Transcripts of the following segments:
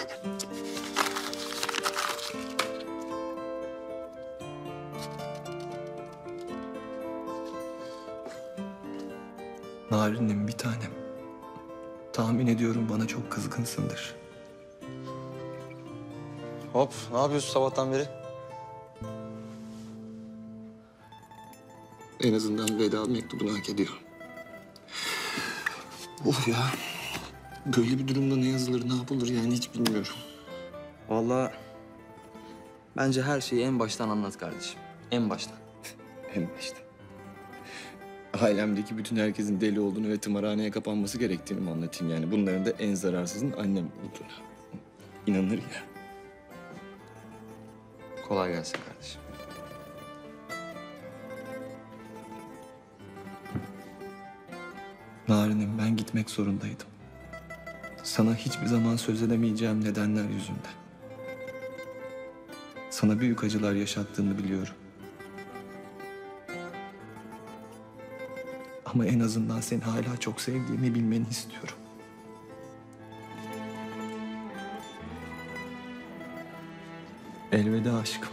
Narin'im bir tanem. Tahmin ediyorum bana çok kızgınsındır. Hop, ne yapıyorsun sabahtan beri? En azından veda mektubunu hak ediyor. Of ya. Böyle bir durumda ne yazılır, ne yapılır yani hiç bilmiyorum. Vallahi bence her şeyi en baştan anlat kardeşim. En baştan. En başta. Ailemdeki bütün herkesin deli olduğunu ve tımarhaneye kapanması gerektiğini mi anlatayım yani? Bunların da en zararsızın annem olduğunu. İnanır ya. Kolay gelsin kardeşim. Narin'im ben gitmek zorundaydım. Sana hiçbir zaman söz edemeyeceğim nedenler yüzünden. Sana büyük acılar yaşattığını biliyorum. Ama en azından seni hala çok sevdiğimi bilmeni istiyorum. Elveda aşkım.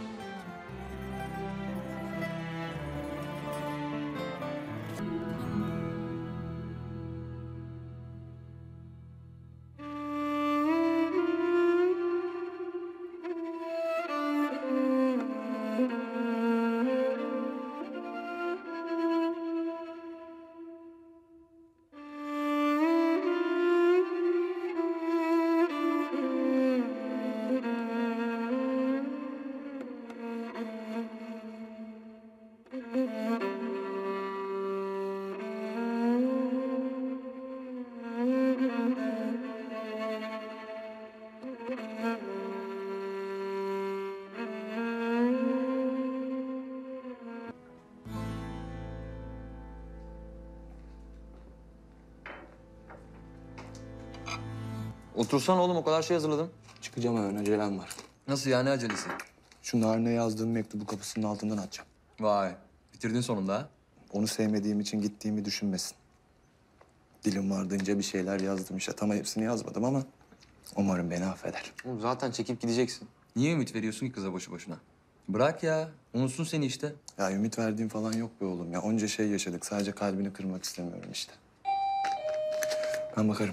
Otursan oğlum, o kadar şey hazırladım. Çıkacağım hemen, acelem var. Nasıl yani acelesi? Şu Narin'e yazdığım mektubu kapısının altından atacağım. Vay, bitirdin sonunda ha. Onu sevmediğim için gittiğimi düşünmesin. Dilim vardığınca bir şeyler yazdım işte. Tam hepsini yazmadım ama umarım beni affeder. Oğlum zaten çekip gideceksin. Niye ümit veriyorsun ki kıza boşu boşuna? Bırak ya, unutsun seni işte. Ya ümit verdiğim falan yok be oğlum ya. Onca şey yaşadık. Sadece kalbini kırmak istemiyorum işte. Ben bakarım.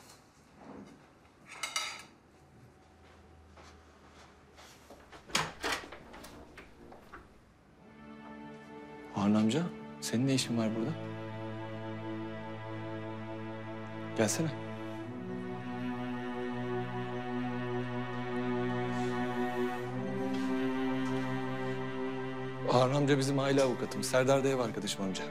Harun amca, senin ne işin var burada? Gelsene. Harun amca bizim aile avukatımız. Serdar da ev arkadaşım amca.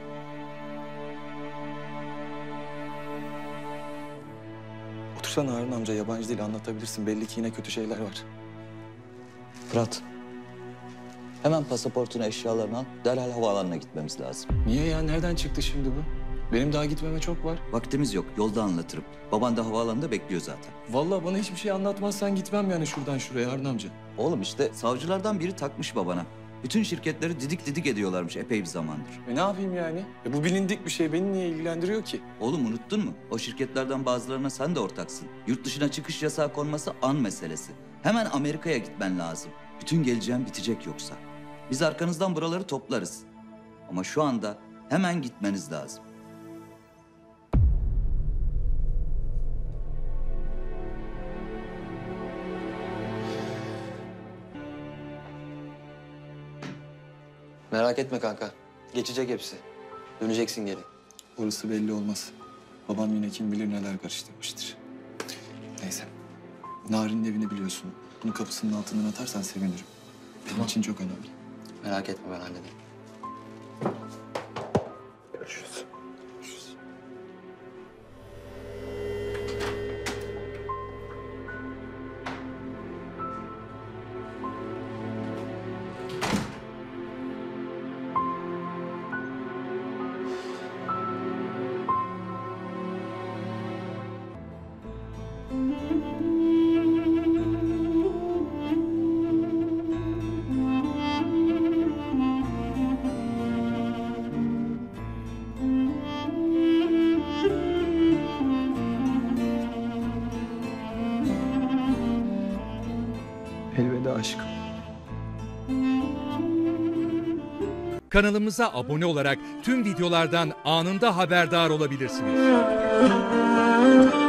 Otursana Harun amca, yabancı dil anlatabilirsin. Belli ki yine kötü şeyler var. Fırat, hemen pasaportunu, eşyalarını al. Derhal havaalanına gitmemiz lazım. Niye ya? Nereden çıktı şimdi bu? Benim daha gitmeme çok var. Vaktimiz yok, yolda anlatırım. Baban da havaalanında bekliyor zaten. Vallahi bana hiçbir şey anlatmazsan gitmem yani şuradan şuraya Harun amca. Oğlum işte savcılardan biri takmış babana. Bütün şirketleri didik didik ediyorlarmış epey bir zamandır. Ne yapayım yani? Bu bilindik bir şey. Beni niye ilgilendiriyor ki? Oğlum unuttun mu? O şirketlerden bazılarına sen de ortaksın. Yurt dışına çıkış yasağı konması an meselesi. Hemen Amerika'ya gitmen lazım. Bütün geleceğin bitecek yoksa. Biz arkanızdan buraları toplarız. Ama şu anda hemen gitmeniz lazım. Merak etme kanka. Geçecek hepsi. Döneceksin geri. Orası belli olmaz. Babam yine kim bilir neler karıştırmıştır. Neyse. Narin'in evini biliyorsun. Bunu kapısının altından atarsan sevinirim. Benim için çok önemli. Merak etme, ben hallederim. Görüşürüz. aşkım. Kanalımıza abone olarak tüm videolardan anında haberdar olabilirsiniz.